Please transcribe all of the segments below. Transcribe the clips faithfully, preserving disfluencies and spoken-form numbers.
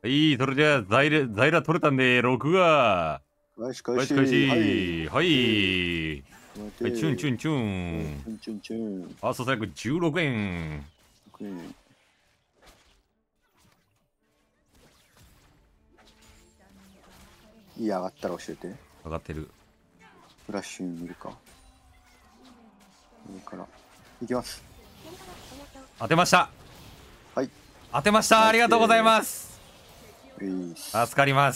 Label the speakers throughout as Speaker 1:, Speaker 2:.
Speaker 1: いい、それじゃあ、ザイラ、ザイラ取れたんで、ろくが。
Speaker 2: よし、
Speaker 1: 開始開始。はい。はい。はい、チュンチュンチュン。
Speaker 2: チュンチュンチュン。
Speaker 1: ファーストサイクじゅうろくえん。
Speaker 2: いい、上がったら教えて。
Speaker 1: 上がってる。
Speaker 2: フラッシュに見るか。上から。いきます。
Speaker 1: 当てました。
Speaker 2: はい。
Speaker 1: 当てました。ありがとうございます。助かります。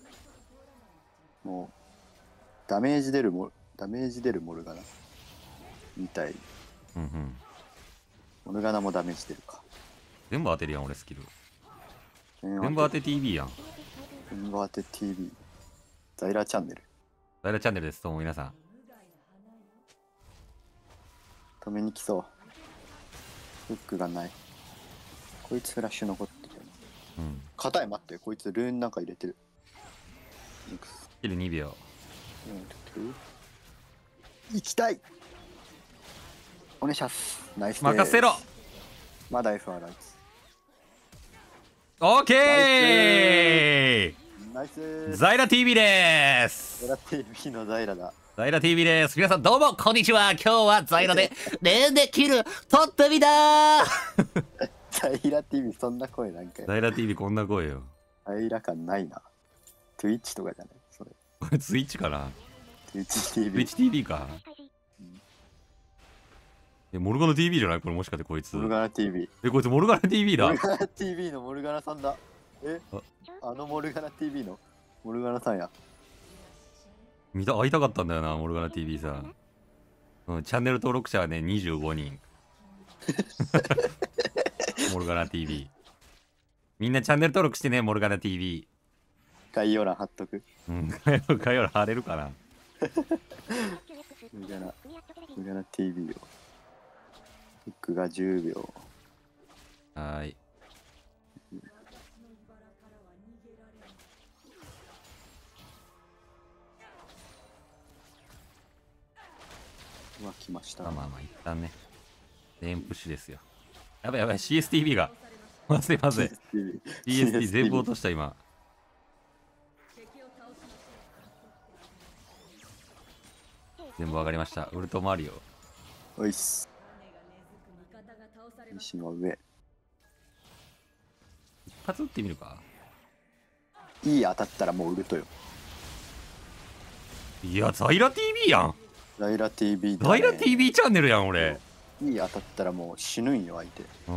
Speaker 2: もう、ダメージ出るモ、ダメージ出るモルガナ。みたい。
Speaker 1: うんうん。
Speaker 2: モルガナもダメージ出るか。
Speaker 1: 全部当てるやん、俺スキル。全部当て ティービー やん。
Speaker 2: 全部当て ティービー。ザイラチャンネル。
Speaker 1: ザイラチャンネルです。どうも皆さん。
Speaker 2: 止めに来そう。フックがない。こいつフラッシュ残ってる。うん。硬い、待って。こいつルーンなんか入れてる。
Speaker 1: スキルにびょ
Speaker 2: う。行きたい。お願いします。ナイスです。
Speaker 1: 任せろ。
Speaker 2: まだ エフアール あいつ。
Speaker 1: オッケー。
Speaker 2: ナイス。
Speaker 1: ザイラ ティービー でーす。
Speaker 2: ザイラ ティービー のザイラだ。
Speaker 1: ザイラ ティービー です。皆さんどうもこんにちは。今日はザイラでレンでキル取ってみたー。
Speaker 2: ザイラ ティービー そんな声なんかよ。
Speaker 1: ザイラ ティービー こんな声よ。
Speaker 2: ザイラ感ないな。Twitch とかじゃないそれ。
Speaker 1: これ Twitch かな。
Speaker 2: Twitch ティービー。
Speaker 1: Twitch ティービー か。え、モルガナ ティービー じゃないこれもしかしてこいつ。
Speaker 2: モルガナ ティービー。
Speaker 1: え、こいつモルガナ ティービー だ。
Speaker 2: モルガナ ティービー のモルガナさんだ。えあのモルガナ ティービー のモルガナさんや。
Speaker 1: 見た、会いたかったんだよな、モルガナ ティービー さん。うん、チャンネル登録者はね、にじゅうごにん。モルガナ ティービー。みんなチャンネル登録してね、モルガナ ティービー。
Speaker 2: 概要欄貼っとく。
Speaker 1: うん、概要欄貼れるかな。
Speaker 2: モルガナ、モルガナ ティービー を。フックがじゅうびょ
Speaker 1: う。はーい。
Speaker 2: は来ました。
Speaker 1: まあまあまあ、一旦ね。レーンプッシュですよ。やばいやばい、シーエスティービー が。まずいまずい。シーエスティー 全部落とした今。全部上がりました。ウルトマリオ。
Speaker 2: おいっす。西の上。
Speaker 1: 一発撃ってみるか。
Speaker 2: いい当たったらもうウルトよ。
Speaker 1: いや、ザイラ ティービー やん。
Speaker 2: ザイラ ティービー だ、
Speaker 1: ね、ザイラ ティービー チャンネルやん、俺。
Speaker 2: いい当たったらもう死ぬんよ、相手。
Speaker 1: うん。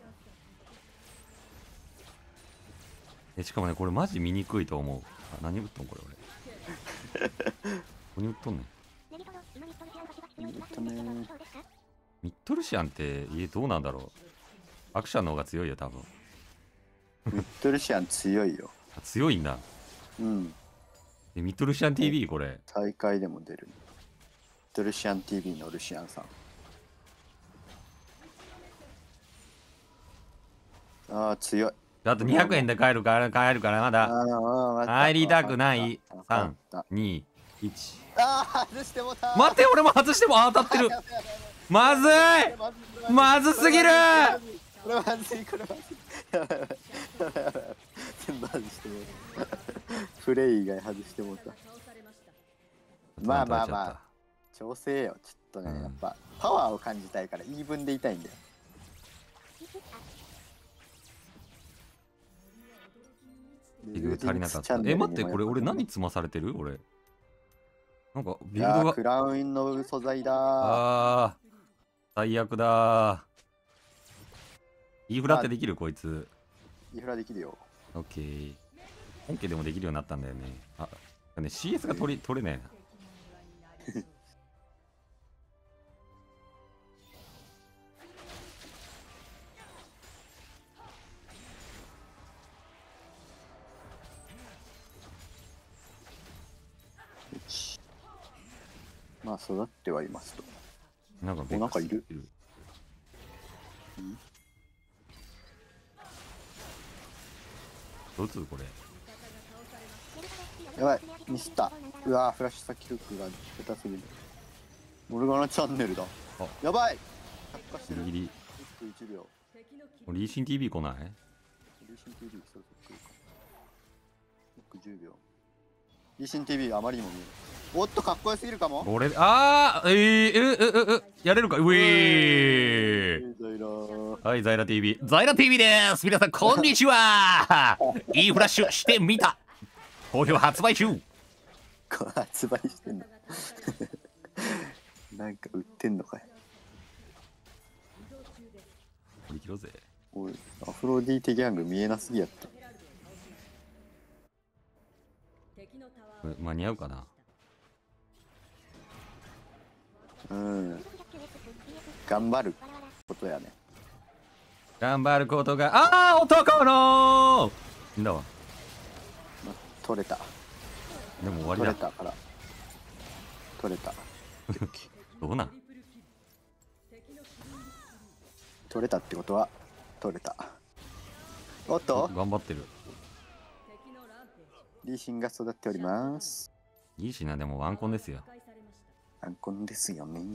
Speaker 1: え、しかもね、これマジ見にくいと思う。あ、何撃っとんこれ、俺。ここに撃っとんねん。ミッドルシアンって、え、どうなんだろう。アクションの方が強いよ、多分。
Speaker 2: ミッドルシアン強いよ。
Speaker 1: あ、強いんだ。
Speaker 2: うん。
Speaker 1: え、ミッドルシアン ティービー これ。
Speaker 2: 大会でも出る。ミッドルシアン ティービー のルシアンさん。ああ、強い。
Speaker 1: あとにひゃくえんで買えるから、買えるからまだ。入りたくない。さん、に、いち。
Speaker 2: ああ、外してもた。
Speaker 1: 待って、俺も外しても当たってる。まずいまずすぎる。
Speaker 2: これまずい、これまずい。やばいやばい。全部外してもた。プレイ以外外してもた。まあまあまあ、調整よ。ちょっとね、やっぱパワーを感じたいからイーブンでいたいんだよ。
Speaker 1: リグ足りなかった。え、待って、これ俺何積まされてる俺。なんかビルドが。
Speaker 2: クラウンの素材だー。
Speaker 1: ああ、最悪だー。イーフラってできるこいつ。
Speaker 2: イーフラできるよ。
Speaker 1: オッケー。本家でもできるようになったんだよね。あ、ね、シーエス が取り、取れねえな。
Speaker 2: まあ育ってはいますと。
Speaker 1: なんか
Speaker 2: なんかいる。
Speaker 1: どうつこれ。
Speaker 2: やばい、ミスった。うわー、フラッシュ先フックが下手すぎる。モルガナチャンネルだ。やばい。
Speaker 1: ギリギリ。リーシン ティービー 来ない？
Speaker 2: リーシン ティーブイ そろそろ来るか。ろくじゅうびょう。リーシン ティーブイ あまりにも見える。おっとかっこよすぎるかも。
Speaker 1: これあーえー、えー、えー、えー、やれるか。うえー
Speaker 2: ザイラー。
Speaker 1: はい、ザイラ ティーブイ。ザイラ ティーブイ です皆さん、こんにちはいいフラッシュしてみた好評発売中
Speaker 2: これ発売してんのなんか売ってんのかい。
Speaker 1: 振り切ろうぜ。
Speaker 2: おい、アフロディーテギャング見えなすぎやった。
Speaker 1: これ間に合うかな。
Speaker 2: うん。頑張ることやね。
Speaker 1: 頑張ることが、ああ男のんだわ。
Speaker 2: ま、取れた。
Speaker 1: でも終わりだ。
Speaker 2: 取れたから。取れた。
Speaker 1: どうなん。
Speaker 2: 取れたってことは取れた。おっと
Speaker 1: 頑張ってる。
Speaker 2: リーシンが育っております。
Speaker 1: いいしな、でもワンコンですよ。
Speaker 2: ワンコンですよね。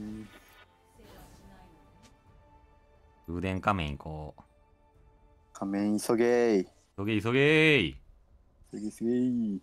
Speaker 1: 風電仮面行こう。
Speaker 2: 仮面急げー。
Speaker 1: 急げ急げー。
Speaker 2: 急げ急げー。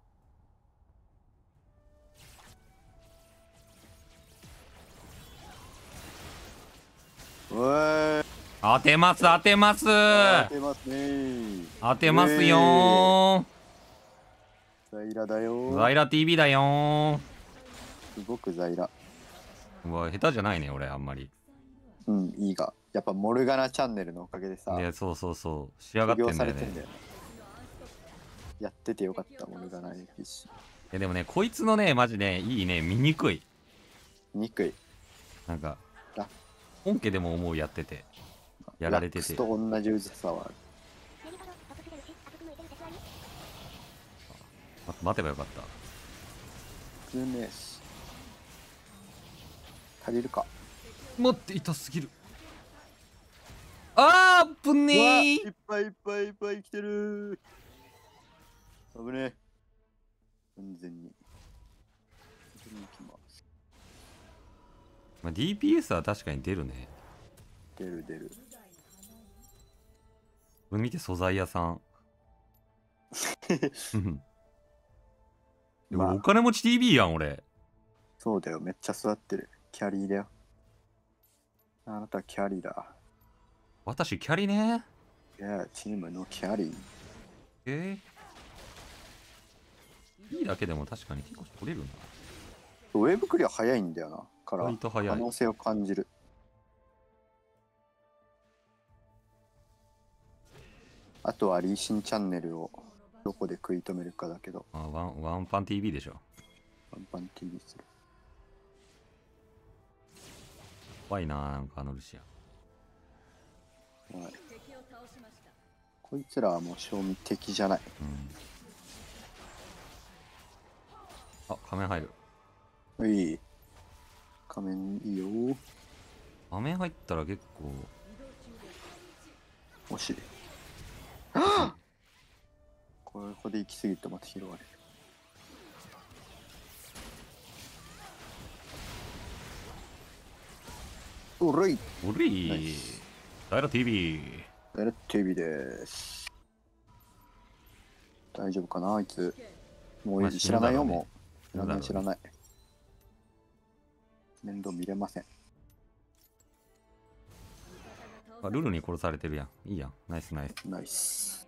Speaker 2: おーい。
Speaker 1: 当てます当てます
Speaker 2: 当てますねー。
Speaker 1: 当てますよー。
Speaker 2: ザイラだよー。
Speaker 1: ザイラ ティーブイ だよー。
Speaker 2: すごくザイラ。
Speaker 1: うわ、下手じゃないね、俺、あんまり。
Speaker 2: うん、いいが。やっぱモルガナチャンネルのおかげでさ、
Speaker 1: で、そうそうそう。仕上がってんだよね。
Speaker 2: されてんだよね。やっててよかった、モルガナ エーピーシー。
Speaker 1: え、でもね、こいつのね、マジね、いいね、見にくい。
Speaker 2: 憎い。
Speaker 1: なんか
Speaker 2: あ、
Speaker 1: 本家でも思うやってて。やられてて。
Speaker 2: ラックスと同じうざさはある。
Speaker 1: あ待てばよかった。
Speaker 2: グネス。足りるか。
Speaker 1: 待って、痛すぎる。あー、ぶね
Speaker 2: うわ
Speaker 1: ー。
Speaker 2: いっぱいいっぱいいっぱい来てるー。危ねえ。完全に。完全に行きます。
Speaker 1: まあ、ディーピーエス は確かに出るね。
Speaker 2: 出る出る。
Speaker 1: これ見て、素材屋さん。でも
Speaker 2: まあ
Speaker 1: お金持ち ティービー やん、俺。
Speaker 2: そうだよ、めっちゃ座ってる。キャリーだよ。あなたはキャリーだ。
Speaker 1: 私、キャリね。
Speaker 2: いや、チームのキャリー。
Speaker 1: えー、いいだけでも確かに結構取れるな。
Speaker 2: ウェーブクリア早いんだよな。から
Speaker 1: 割と早い
Speaker 2: 可能性を感じる。あとはリーシンチャンネルをどこで食い止めるかだけど。
Speaker 1: あワン、ワンパン ティービー でしょ。
Speaker 2: ワンパン ティーブイ する。
Speaker 1: 怖いな、なんかあのルシアン。
Speaker 2: はい。こいつらはもう賞味敵じゃない。
Speaker 1: うん。あ、仮面入る。
Speaker 2: うい。仮面いいよ。
Speaker 1: 仮面入ったら結構。
Speaker 2: 惜しい。ここで行き過ぎるとまた拾われる。おらい。
Speaker 1: おれい。ダイラ ティービー。
Speaker 2: ダイレクト ティーブイ です。大丈夫かなあいつ。もう知らないよ、もう。知らない知らない。面倒見れません。
Speaker 1: あ、ルルに殺されてるやん。いいやん。ナイスナイス。
Speaker 2: ナイス。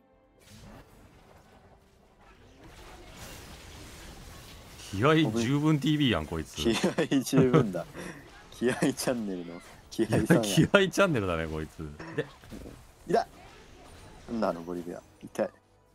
Speaker 1: 気合十分 ティービー やん、こいつ。
Speaker 2: 気合十分だ。気合チャンネルの気合さんや。
Speaker 1: 気合チャンネルだね、こいつ。で、
Speaker 2: いた。なんだあのボリビア。痛い。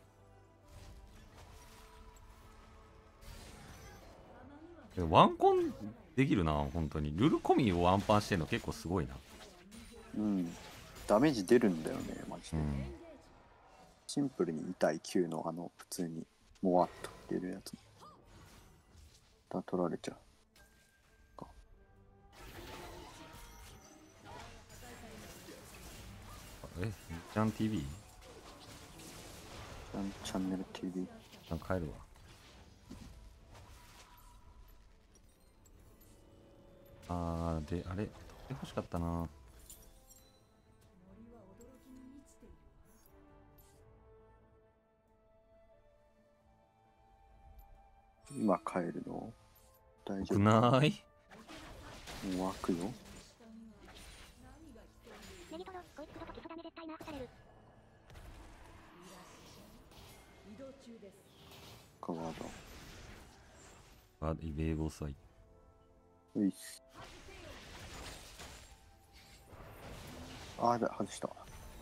Speaker 1: ワンコンできるな、本当に。ルルコミをワンパンしてんの結構すごいな。
Speaker 2: うん。ダメージ出るんだよね、マジで。
Speaker 1: うん、
Speaker 2: シンプルに痛い級のあの、普通に、もわっと出るやつ。だ取られちゃう。
Speaker 1: え、ジャン ティービー？
Speaker 2: チャンネル ティーブイ。
Speaker 1: あ、帰るわ。あー、で、あれ、取ってほしかったな。
Speaker 2: 今帰るの大丈
Speaker 1: く
Speaker 2: 夫？
Speaker 1: ない？
Speaker 2: もう開くよ。
Speaker 3: ネギトロ、こいつクソと基礎ダメ絶対ナーフされる。
Speaker 2: カワー
Speaker 1: あ、イベーボスはい
Speaker 2: ド。ういっす。あー、やばい、外した。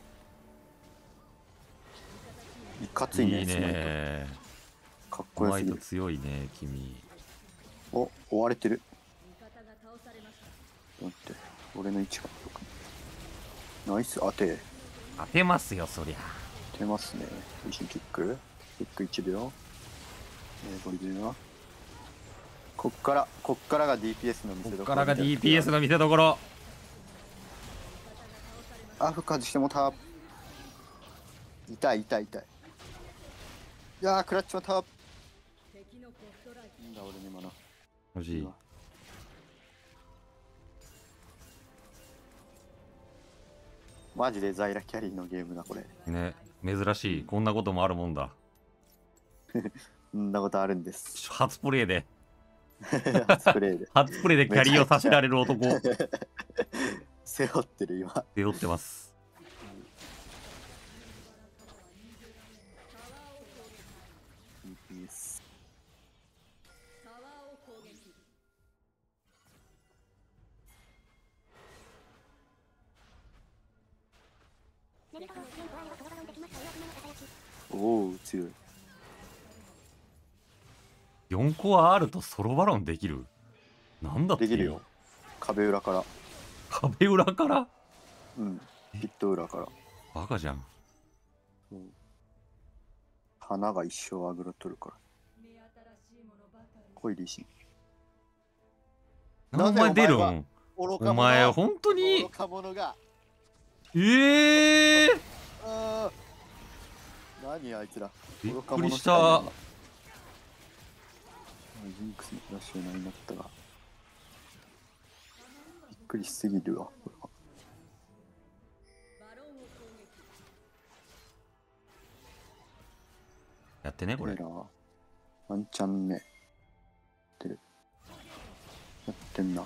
Speaker 2: いかついね。
Speaker 1: いい
Speaker 2: スナイ
Speaker 1: ね。
Speaker 2: パーかっ
Speaker 1: ホワイト
Speaker 2: こよすぎる。
Speaker 1: 強いね、君。
Speaker 2: お、追われてる。待って、俺の位置がどこか。ナイス、当て。
Speaker 1: 当てますよ、そりゃ。
Speaker 2: 当てますね。一緒にキック。キックいちびょう。えー、ボリビューは。こっから、こっからが ディーピーエス の見せ
Speaker 1: こ
Speaker 2: 所。
Speaker 1: っからが ディーピーエス の見せ所。
Speaker 2: あ、復活してもた。痛い痛い痛い。いやー、クラッチまた。なんだ俺に今の。
Speaker 1: 欲しい。
Speaker 2: マジでザイラキャリーのゲームだこれ。
Speaker 1: ね、珍しい。こんなこともあるもんだ。
Speaker 2: そんなことあるんです。
Speaker 1: 初プレイで。
Speaker 2: 初プレイで。
Speaker 1: 初プレイでキャリーをさせられる男。
Speaker 2: 背負ってる今。
Speaker 1: 背負ってます。
Speaker 2: ディーピーエス。
Speaker 3: ネギトロ、メントアイはその場論できました。よく目のささやき。
Speaker 2: おお、強い。
Speaker 1: よんコアあるとソロバロンできる。なんだっていう
Speaker 2: できるよ。壁裏から。
Speaker 1: 壁裏から。
Speaker 2: うん。ピット裏から。
Speaker 1: バカじゃん。
Speaker 2: 花が一生アグロ取るから。恋リシン。
Speaker 1: なんでお前出るん？
Speaker 2: 愚か者。
Speaker 1: お前本当に
Speaker 2: 愚か者が。
Speaker 1: ええー、
Speaker 2: あー何あいつら。
Speaker 1: びっ
Speaker 2: 愚か
Speaker 1: くりし
Speaker 2: 者しかいない
Speaker 1: た。
Speaker 2: な。ジンクスのフラッシュになったが。びっくりしすぎるわ。これは
Speaker 1: やってねこれ。
Speaker 2: エラーワンチャンね。やってる。やってんな。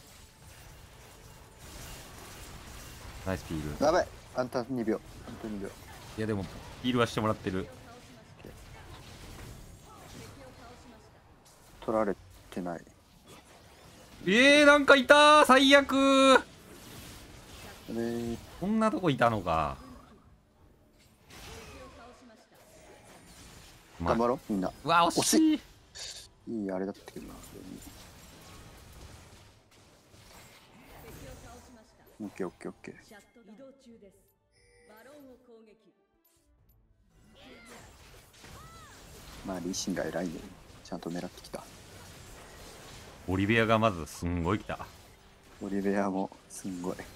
Speaker 1: ナイスピール。
Speaker 2: やばいあんたにびょう。あんたにびょう。
Speaker 1: いやでもピールはしてもらってる。
Speaker 2: 取られてない。
Speaker 1: えー、なんかいたー、最悪ー。
Speaker 2: えー、
Speaker 1: こんなとこいたのか。ま
Speaker 2: 頑張ろうみんな。
Speaker 1: うわ惜しい。
Speaker 2: いいあれだったけどな。オッケーオッケーオッケー。まあリシンが偉いね。ちゃんと狙ってきた。
Speaker 1: オリベアがまずすんごい来た。
Speaker 2: オリベアもすんごい。よ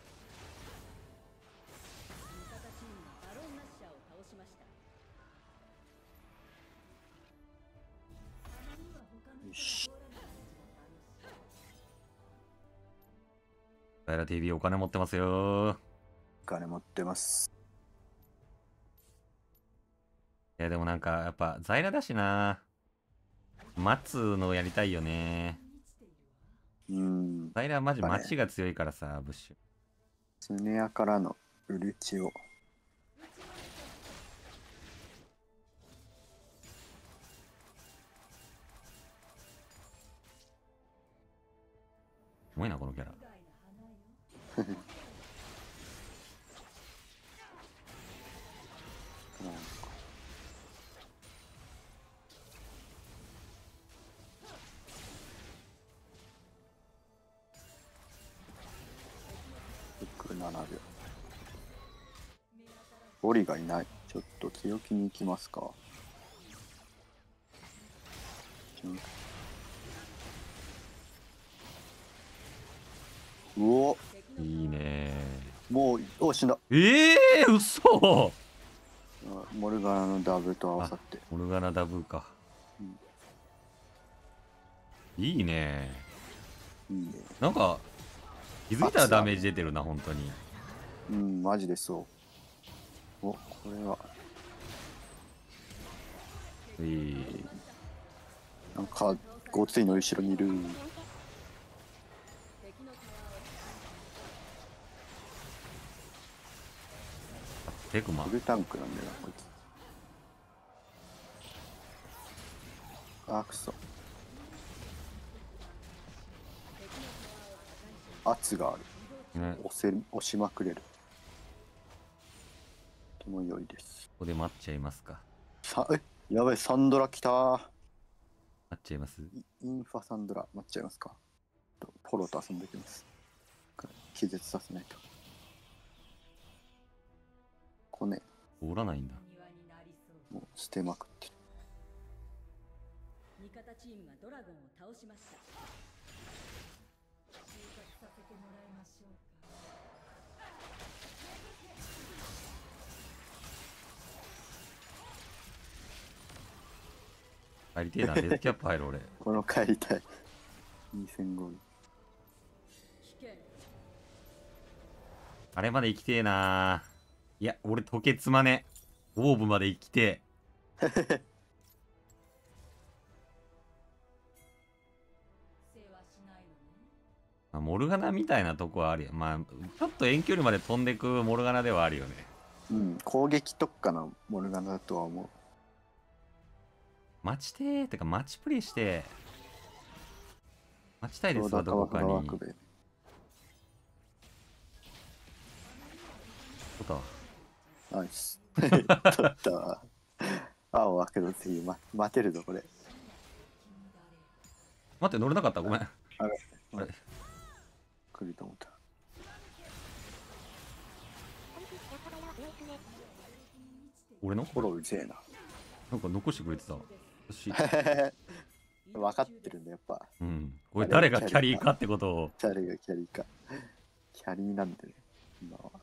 Speaker 2: し。
Speaker 1: ザイラ ティーブイ お金持ってますよー。
Speaker 2: お金持ってます。
Speaker 1: いやでもなんかやっぱザイラだしな。待つのやりたいよね。
Speaker 2: うん。
Speaker 1: ザイラはマジ待ちが強いからさ、ブッシュ。
Speaker 2: スネアからのウルチを。
Speaker 1: すごいなこのキャラ。
Speaker 2: ななびょう。ボリがいない。ちょっと強気に行きますか。うお、
Speaker 1: いいね
Speaker 2: ー。もう、お死んだ。
Speaker 1: ええー、嘘。
Speaker 2: モルガナのダブと合わさって。
Speaker 1: モルガナダブか。うん、いいね。
Speaker 2: いいね。
Speaker 1: なんか気づいたらダメージ出てるな本当に。
Speaker 2: うん、マジでそう。お、これは。
Speaker 1: えー、
Speaker 2: なんかごついの後ろにいる。
Speaker 1: テクマ
Speaker 2: フルタンクなんだよなこいつ。あーくそ。圧がある。
Speaker 1: ね、こ
Speaker 2: 押せ押しまくれる。とても良いです。
Speaker 1: こで待っちゃいますか。
Speaker 2: さえやばい、サンドラ来たー。
Speaker 1: 待っちゃいます。
Speaker 2: イインファサンドラ待っちゃいますか。とポロと遊んできます。気絶させないと。こね、
Speaker 1: 通らないんだ。
Speaker 2: もう捨てまくってる。
Speaker 4: 味方チームがドラゴンを倒しました。収穫させてもらいましょうか。
Speaker 1: 帰りてえな、レッドキャップ入る俺。
Speaker 2: この帰りたい。にせんごに。
Speaker 4: 危険。
Speaker 1: あれまで生きてえな。いや、俺時計つまね。オーブまで生きてえ。
Speaker 4: 世話しないのね。
Speaker 1: まあ、モルガナみたいなとこはあるよ。まあ、ちょっと遠距離まで飛んでくモルガナではあるよね。
Speaker 2: うん、攻撃特化のモルガナだとは思う。
Speaker 1: 待ちてー。てか、待ちプレイして。待ちたいですわ、
Speaker 2: ちょうど
Speaker 1: どこかに。
Speaker 2: 川幅枠で
Speaker 1: そうだ。
Speaker 2: ナイス。取ったわ。青はけど次、ま、待てるぞこれ。
Speaker 1: 待って、乗れなかった。ごめん。
Speaker 2: あれ
Speaker 1: あれ
Speaker 2: 来ると思った。
Speaker 1: 俺の
Speaker 2: フォローうぜえな。
Speaker 1: なんか残してくれてた。よし。
Speaker 2: 分かってるんだやっぱ。
Speaker 1: うん。これ誰がキャリーかってことを。
Speaker 2: 誰がキャリーか。キャリーなんでね、今は。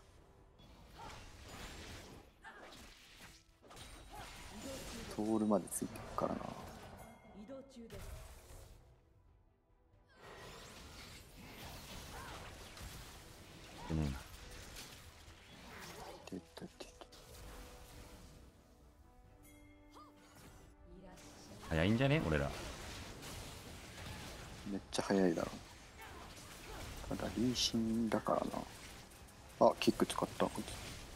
Speaker 2: トールまでついてるからな。
Speaker 4: 移動中です。
Speaker 1: でね、
Speaker 2: てったてった
Speaker 1: 早いんじゃね俺ら。
Speaker 2: めっちゃ速いだろ。ただ、リーシンだからな。あ、キック使った。こい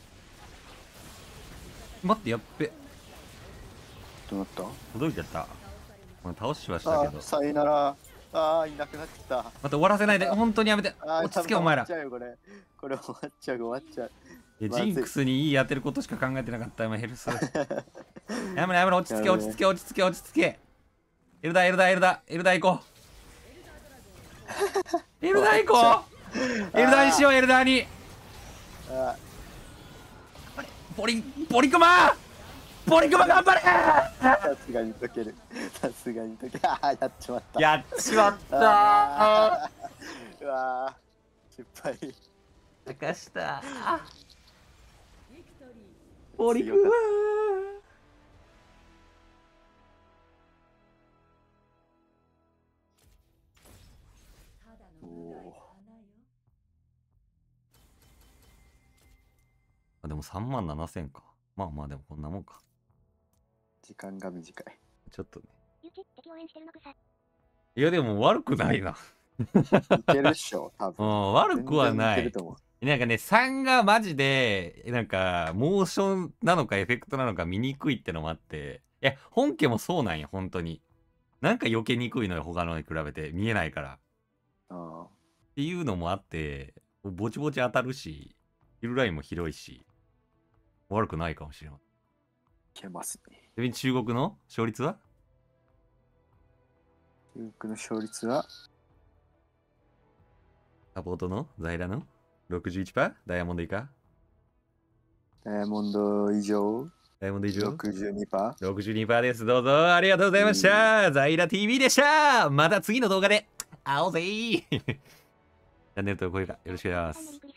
Speaker 2: つ
Speaker 1: 待って、やっべ。
Speaker 2: どうなった
Speaker 1: 届いちゃった。もう倒しはしたけど。
Speaker 2: あ、さよなら。あー、いなくなってきた。
Speaker 1: 待って、終わらせないで。本当にやめて。
Speaker 2: あー、
Speaker 1: 落ち着け、お前ら。
Speaker 2: 終わっちゃうよこれ。これ終わっちゃう、終わっちゃう。
Speaker 1: いや
Speaker 2: まずい
Speaker 1: ジンクスにいい当てることしか考えてなかった今ヘルス。やめろやめろ、落ち着け落ち着け落ち着け落ち着け。エルダエルダエルダエルダ行こう。エルダ行こう。エルダにしよう、エルダに。
Speaker 2: あ
Speaker 1: ポリポリクマポリクマ頑張れ。
Speaker 2: さすがに解ける。さすがに解ける。あー、やっちまった。
Speaker 1: やっちまった
Speaker 2: あーうわー、失敗。
Speaker 1: ー。かした
Speaker 4: ビクトリー。
Speaker 1: ポリクマ。
Speaker 4: ただの無害な花よ。
Speaker 1: あでもさんまんななせんか。まあまあでもこんなもんか。
Speaker 2: 時間が短い。
Speaker 1: ちょっとね。
Speaker 3: ゆき、敵応援してるの草。
Speaker 1: いやでも悪くないな。
Speaker 2: いけるっしょ、多
Speaker 1: う
Speaker 2: 分。
Speaker 1: ん、悪くはない
Speaker 2: 全然いける。と思う。
Speaker 1: なんかね、さんがマジで、なんか、モーションなのかエフェクトなのか見にくいってのもあって、いや、本家もそうなんや、本当に。なんか避けにくいのよ、他のに比べて。見えないから。っ
Speaker 2: あ
Speaker 1: ていうのもあって、ぼちぼち当たるし、ヒルラインも広いし、悪くないかもしれない。
Speaker 2: いけますね。
Speaker 1: ちなみに中国の勝率は
Speaker 2: 中国の勝率は
Speaker 1: サポートのザイラの ろくじゅういちパーセント？ ダイヤモンド以下？
Speaker 2: ダイヤモンド以上
Speaker 1: ダイヤモンド以上
Speaker 2: ろくじゅうにパーセント。
Speaker 1: ろくじゅうにパーセント です。どうぞありがとうございました。ザイラ ティーブイ でした。また次の動画で会おうぜ。チャンネル登録高評価よろしくお願いします。